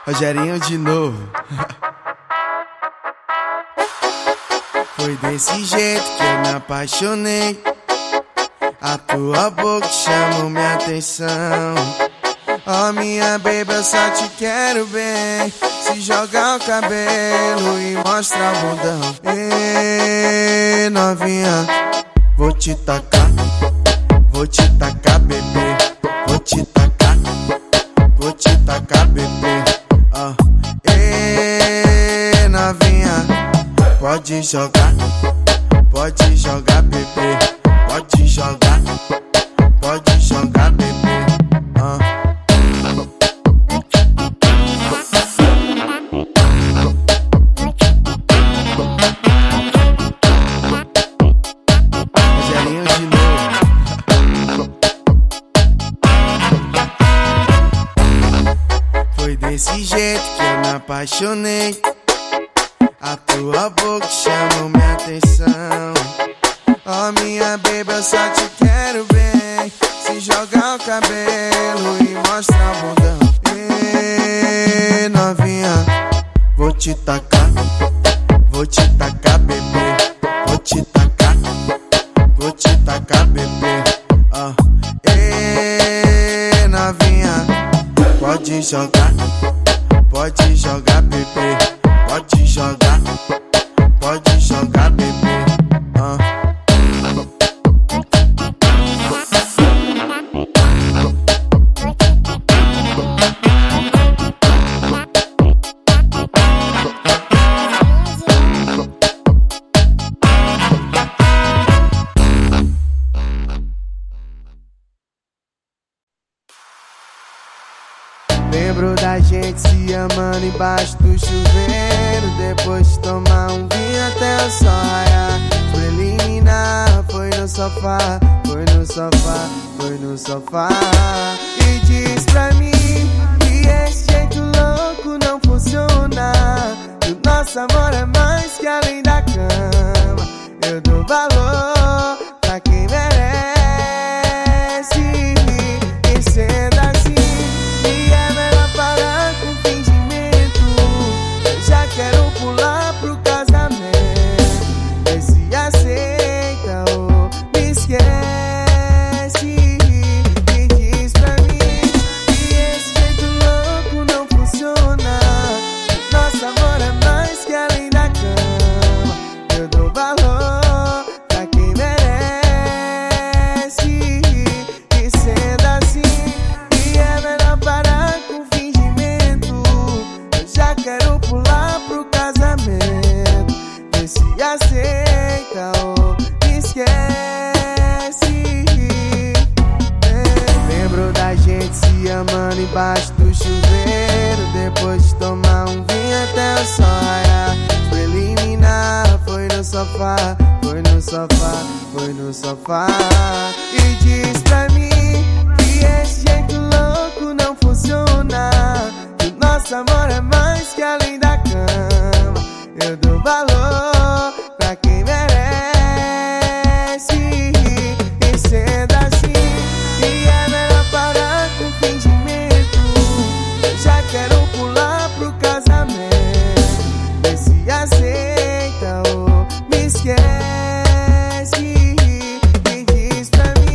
Rogerinho de novo. Foi desse jeito que eu me apaixonei. A tua boca chamou minha atenção. Oh minha baby, eu só te quero bem. Se jogar o cabelo e mostrar o bundão. Ei, novinha, vou te tacar, bebê. Vou te tacar, bebê. Ei, novinha, pode jogar, bebê. Pode jogar, bebê. Rogerinho de novo. Foi desse jeito que eu me apaixonei. A tua boca chamou minha atenção. Oh minha baby, eu só te quero bem. Se jogar o cabelo e mostrar o bundão. Ei, novinha, vou te tacar, bebê. Vou te tacar, bebê. Ei, novinha, pode jogar, bebê. Pode jogar, bebê. Lembro da gente se amando embaixo do chuveiro. Depois de tomar um vinho até o sol raiar. Preliminar, foi no sofá. E diz pra mim que esse jeito louco não funciona. Que o nosso amor é mais que além da cama. Eu dou valor pra quem merece. E sendo assim, quero pular pro casamento. Vê se aceita ou me esquece. E diz pra mim que esse jeito louco não funciona. Nosso amor é mais que além da cama. Eu dou valor pra quem merece. E sendo assim, e é melhor parar com fingimento. Eu já quero pular pro casamento. Vê se aceita ou me esquece. Lembro da gente se amando embaixo do chuveiro. Depois de tomar um vinho até o sol raiar. Preliminar, foi no sofá. E diz pra mim que esse jeito louco não funciona. Que o nosso amor é mais que além da cama. Eu dou valor pra quem merece. E sendo assim, e é melhor parar com fingimento. Eu já quero pular pro casamento. Vê se aceita ou me esquece. E diz pra mim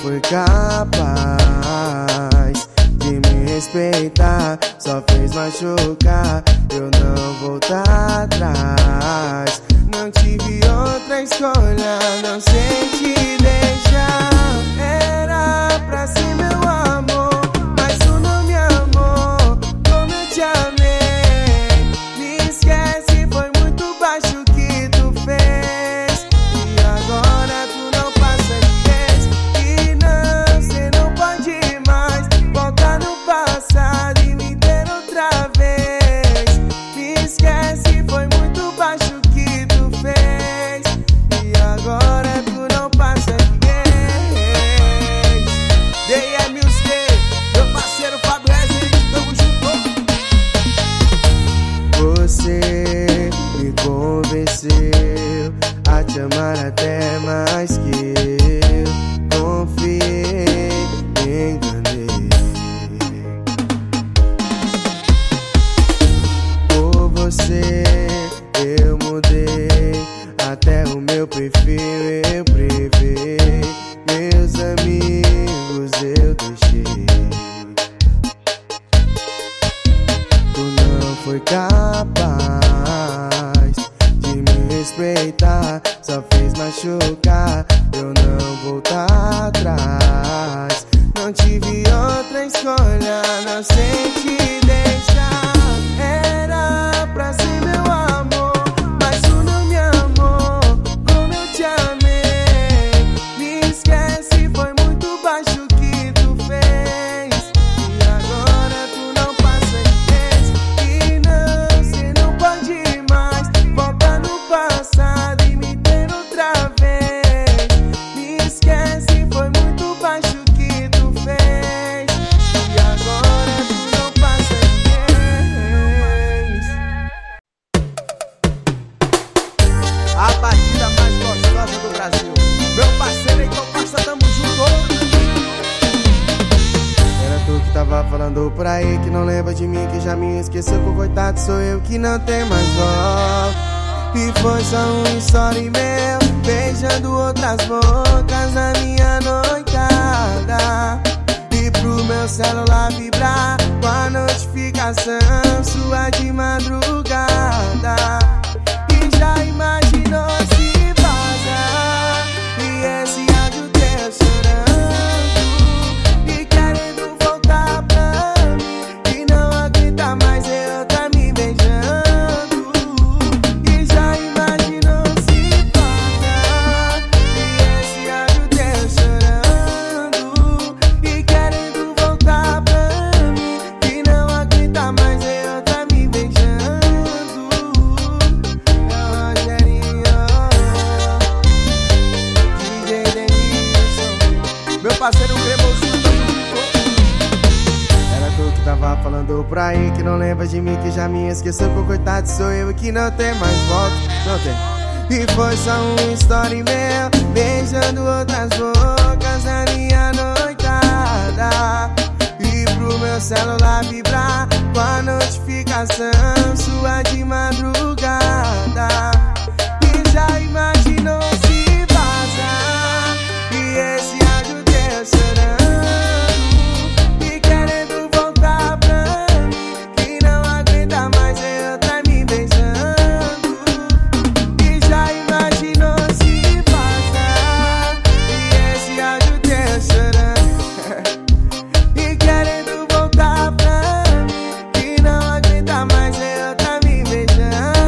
foi capaz de me respeitar, só fez machucar, eu não voltar atrás. Não tive outra escolha, não sei te deixar. Era pra ser meu amor, mas tu não me amou como eu te amei. Me esquece, foi muito baixo que tu fez, e agora tu não passa de vez. E não, cê não pode mais voltar no passado e me ter outra vez. Me esquece, foi muito baixo que tu fez, e agora tu não passa de vez. DM Music, meu parceiro Fábio Wesley, tamo junto. Você me convenceu a te amar até mais que eu confiei, me enganei. Por você eu mudei até o meu perfil, eu privei, meus amigos eu deixei. Tu não foi capaz de me respeitar, só fez machucar, eu não voltar atrás. Não tive outra escolha, não sei te deixar. Era pra ser meu amor, mas tu não me amou como eu te amei. Me esquece, foi muito baixo que tu fez, e agora tu não passa de vez. E não, cê não pode mais voltar no passado e me ter outra vez. Me esquece, foi muito baixo que tu fez, e agora tu não passa de vez. A batida mais gostosa do Brasil, meu parceiro Heitor Costa, tamo junto. Era tu que tava falando por aí, que não lembra de mim, que já me esqueceu, que o coitado sou eu que não tem mais volta. E foi só um story meu, beijando outras bocas na minha noitada. E pro meu celular vibrar com a notificação sua de madrugada. E já imaginou se vaza, e esse áudio teu chorando e querendo voltar pra mim, e não aguenta mais eu tá me beijando. E já imaginou se vaza, e esse áudio teu chorando e querendo voltar pra mim, e não aguenta mais eu tá me beijando. Meu parceiro cremosinho, tamo junto. Era tu que tava falando por aí, que não lembra de mim, que já me esqueceu, que o coitado sou eu que não tem mais volta. Não tem. E foi só um story meu, beijando outras bocas na minha noitada. E pro meu celular vibrar com a notificação sua de madrugada. E já imaginou se vaza, e esse áudio teu chorando e querendo voltar pra mim, que não aguenta mais eu tá me beijando. E já imaginou se vaza, e esse áudio teu chorando e querendo voltar pra mim, que não aguenta mais eu tá me beijando.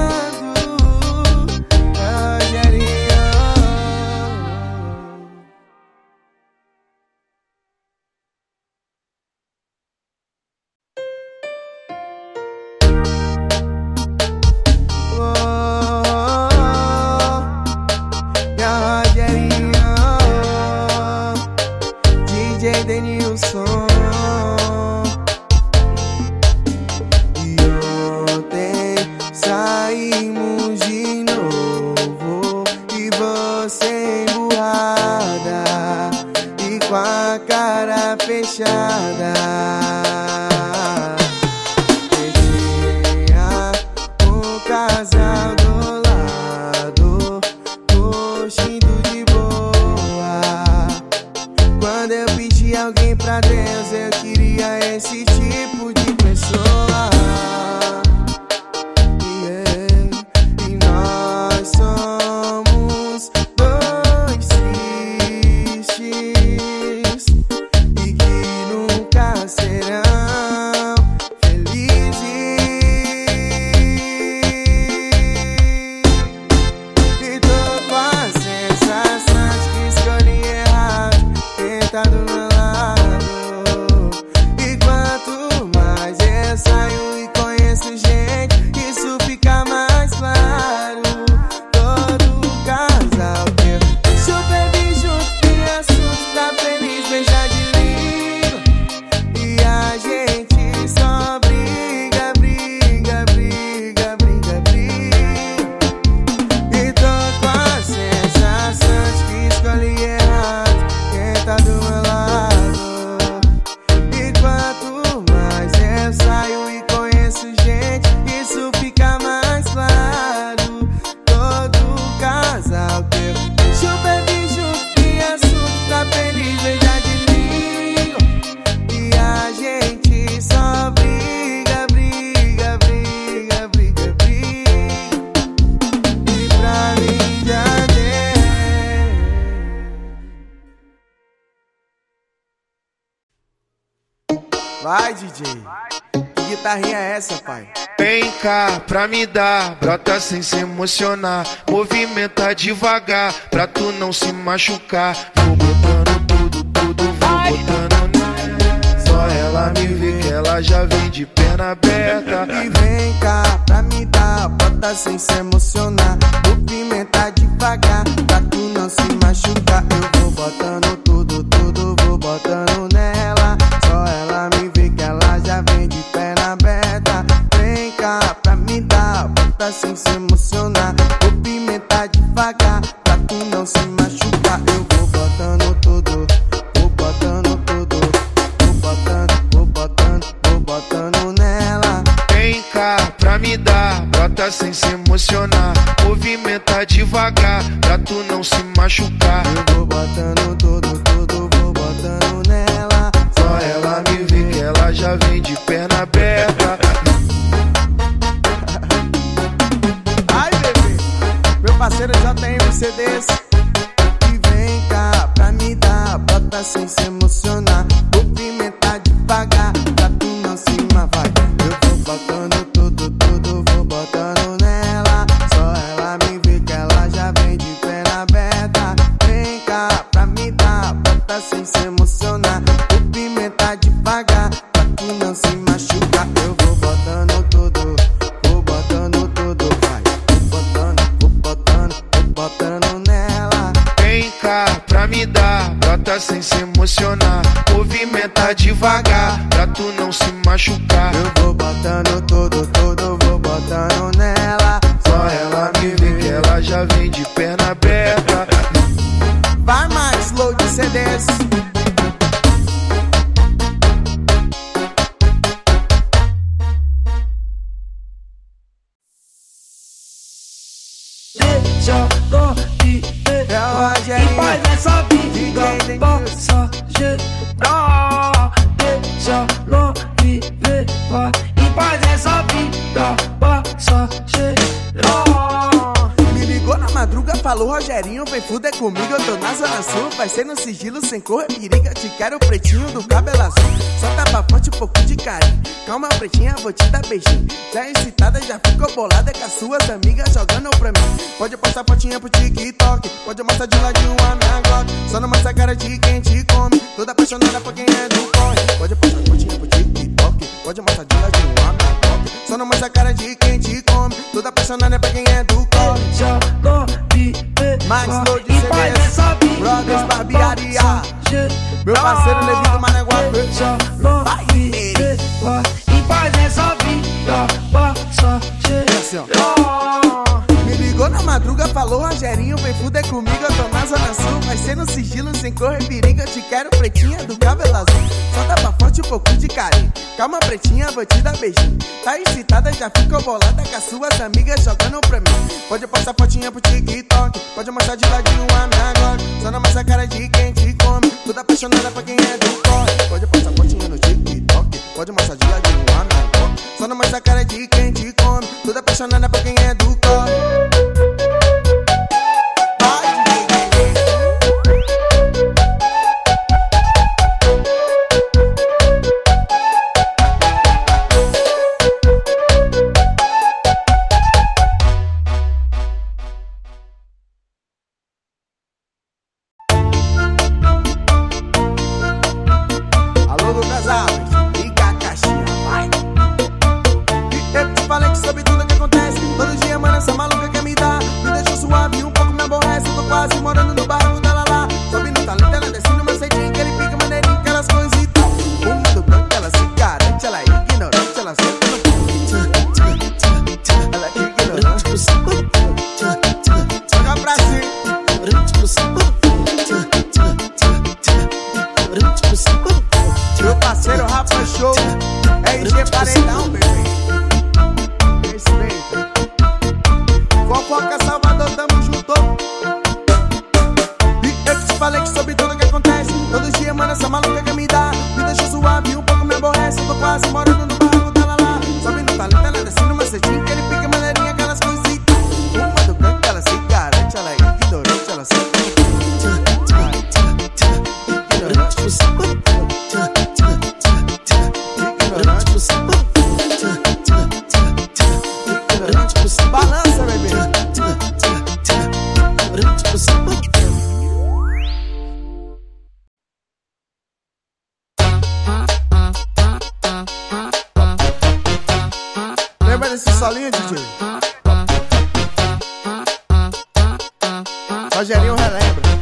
DJ Denilson. E ontem saímos de novo e você emburrada e com a cara fechada. Deixei o casal do lado, curtindo de boa. Quando pra Deus eu queria esse tipo de pessoa. E nós somos dois tristes e que nunca serão felizes. E tô com a sensação de que escolhi errado quem tá do meu lado. E quanto mais eu saio e conheço gente, isso fica mais claro. Todo casal que eu super vi junto, que assunto tá feliz, beija de língua. E a gente só briga, briga, briga, briga, briga. E tô com a sensação de que escolhi errado quem tá do meu lado. E quanto mais eu saio e conheço gente, isso fica mais claro. Todo casal que eu super vi junto, que assunto tá feliz, beija de língua. E a gente só briga, briga, briga, briga, briga. E pra mim já deu. Vai, DJ. Que guitarrinha é essa, pai? Vem cá pra me dar, brota sem se emocionar. Movimenta devagar, pra tu não se machucar. Vou botando tudo, tudo, vou botando nela. Só ela me vê que ela já vem de perna aberta. E vem cá pra me dar, bota sem se emocionar. Movimenta devagar, pra tu não se machucar. Eu vou botando tudo, tudo, vou botando nela. Só ela me vê que ela já vem de perna aberta. Vem cá pra me dar, bota sem se emocionar. Movimenta devagar, pra tu não se machucar. Eu vou botando tudo, vou botando tudo. Vou botando, vou botando, vou botando nela. Vem cá pra me dar, brota sem se emocionar. Movimenta devagar, pra tu não se machucar. Eu vou botando tudo, tudo, vou botando nela. Só ela me vê que ela já vem de perna aberta. Ai, bebê, meu parceiro JM CDs. E vem cá pra me dar, bota sem se emocionar. Movimenta devagar, pra tu não se vai. Eu vou botando tudo, tudo, vou botando nela. Só ela me vê que ela já vem de perna aberta. Vem cá pra me dar, bota sem se emocionar. Movimenta devagar, pra tu não se machucar. Eu vou botando tudo, vou botando tudo, vai. Vou botando, vou botando, vou botando nela. Vem cá pra me dar, brota sem se emocionar. Movimenta devagar, pra tu não se machucar. Eu vou botando tudo, tudo, vou botando nela. Só ela me vê que ela já vem de perna aberta. Vai mais, load CDs. Deixa eu viver, É o Rogerinho. e faz essa vida passageira. Deixa eu viver, e faz essa vida passageira. Me ligou na madruga, falou Rogerinho, vem fuder comigo, eu tô na zona sul. Vai ser no sigilo, sem correr periga, te quero pretinho do cabelo azul. Só tapa forte, um pouco de carinho. Calma pretinha, vou te dar beijinho. Já excitada, já ficou bolada com as suas amigas jogando pra mim. Pode postar fotinha pro TikTok, pode mostrar de ladinho a minha Glock. Só não mostra a cara de quem te come, toda apaixonada por quem é do corre. Pode postar fotinha pro TikTok, pode mostrar de ladinho a minha Glock. Só não mostra a cara de quem te come, toda apaixonada por quem é do corre. Deixa eu viver, Max Load e faz CDs, essa vida Brothers Barbearia. passageira. Meu parceiro Levito Managuá. Deixa eu viver, e faz essa vida passageira. Assim, ó. Me ligou na madruga, falou Rogerinho, vem fuder comigo, eu tô na zona sul. Vai ser no sigilo, sem correr perigo, eu te quero pretinha do cabelo azul. Só tapa forte, um pouco de carinho. Calma pretinha, vou te dar beijinho. Tá excitada, já ficou bolada com as suas amigas jogando pra mim. Pode postar fotinha pro TikTok, pode mostrar de ladinho a minha Glock. Só não mostra a cara de quem te come, toda apaixonada pra quem é do corre. Pode passar fotinha no TikTok, pode massagear de um anagó. Só não mostra a cara de quem te come, toda apaixonada pra quem é do corre. Meu parceiro Rafa Show, RG Paredão, bebê. Respeita. Fofoca Salvador, tamo junto. E eu que te falei que soube tudo que acontece. Todo dia, mano, essa maluca quer me dar. Me deixa suave, um pouco me aborrece. Eu tô quase morando no barco, tá lá. Sobe no talento, ela desce no macetinho. Que ele pica maneirinha, aquelas coisitas. Uma do canto, ela se garante. Ela é ignorante, ela se balança, bebê. Lembra desse solinho, DJ? Rogerinho relembra.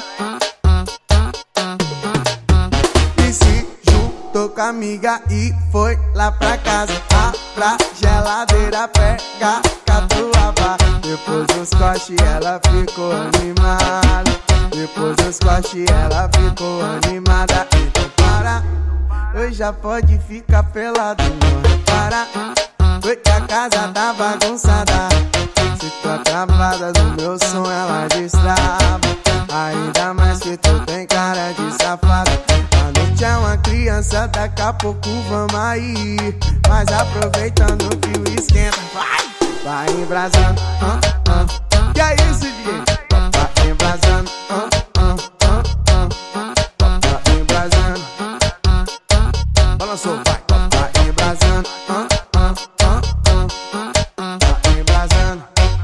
E se juntou com a amiga e foi lá pra casa. Pra geladeira pega catuaba. Depois dos cortes ela ficou animada. Depois dos cortes ela ficou animada. Então para, hoje já pode ficar pelado, não repara. Foi que a casa tá bagunçada. Se tu atrapalha do meu som ela destrava. Ainda mais que tu tem cara de safada. A noite é uma criança, daqui a pouco vamos aí. Mas aproveitando que o esquenta vai embrasando, que é isso, DJ? Vai embrasando, vai embrasando. Balançou, vai embrasando, vai embrasando.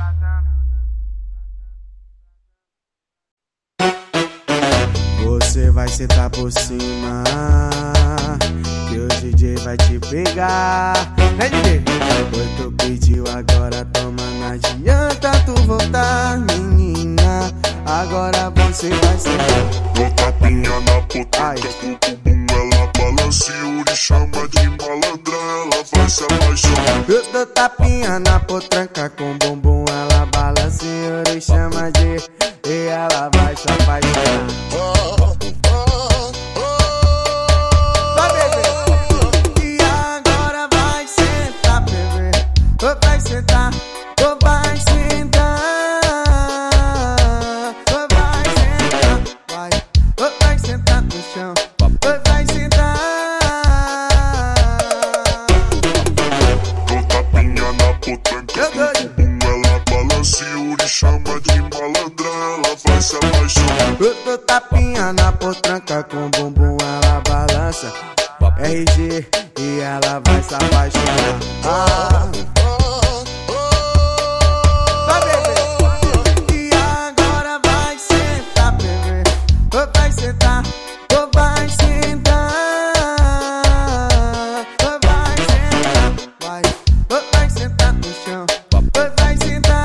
Você vai sentar por cima, que o DJ vai te pegar. É, DJ? Foi tu pediu, agora toma, não adianta tu voltar, menina. Agora você vai sentar. Dou tapinha na potranca, com o bumbum ela balança. Yuri chama de malandra, ela vai se apaixonar. Eu dou tapinha na potranca, com bumbum ela balança. Yuri chama de, e ela vai se apaixonar. Vai sentar, vai sentar, vai sentar no chão, vai sentar. Dou tapinha na potranca, com o bumbum ela balança. Yuri chama de malandra, ela vai se apaixonar. Eu dou tapinha na potranca, com bumbum ela balança. RG, e ela vai se apaixonar. Vai sentar, vai sentar, vai sentar no chão, vai sentar.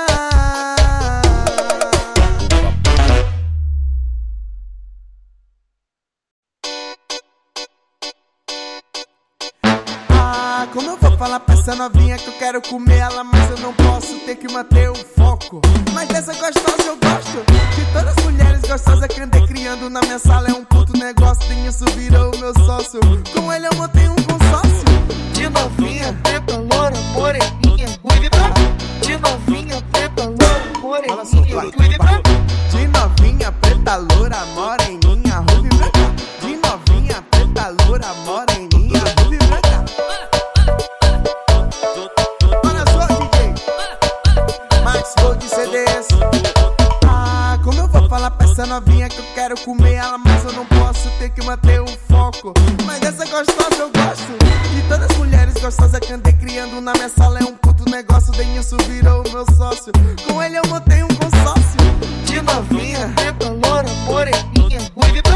Como eu vou falar pra essa novinha que eu quero comer ela, mas eu não posso, ter que manter o foco. Mas dessa gostosa eu gosto, de todas as mulheres gostosas que andei criando na minha sala. É um puto negócio, tem isso, virou o meu sócio. Com ele eu montei um consórcio. De novinha, preta, loura, moreninha, cuide pra mim. De novinha, preta, loura, moreninha, cuide pra mim. De novinha, preta, preta, loura, moreninha, ruiva e branca. De novinha, preta, loura, moreninha, ruiva e branca. Olha só, DJ Max Gold CDs. Ah, como eu vou falar pra essa novinha que eu quero comer ela, mas eu não posso, ter que manter o foco. Mas essa gostosa eu gosto. De todas as mulheres gostosas que andei criando na minha sala, é um puto negócio. Denilson virou o meu sócio, com ele eu montei um consórcio. De novinha, preta, loura, moreninha, ruiva e branca.